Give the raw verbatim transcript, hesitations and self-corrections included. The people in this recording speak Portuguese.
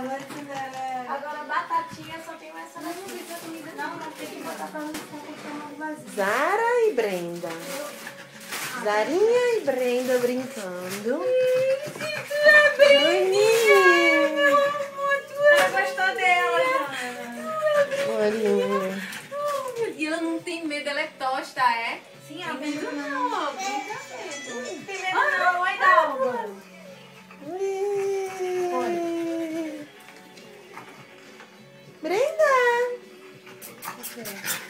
Agora Cinderela. Agora batatinha só tem essa na comida. Não, não tem que botar pra não ficar com vazio. Zara e Brenda. Zarinha e Brenda brincando. Joaninha. Ela gostou dela, Joana. Olhinha. E ela não tem medo, ela é tosta, é? Sim, a Medo Brenda não, não. ó, brinca medo. Primeiro não, oi, Dalva. Brenda.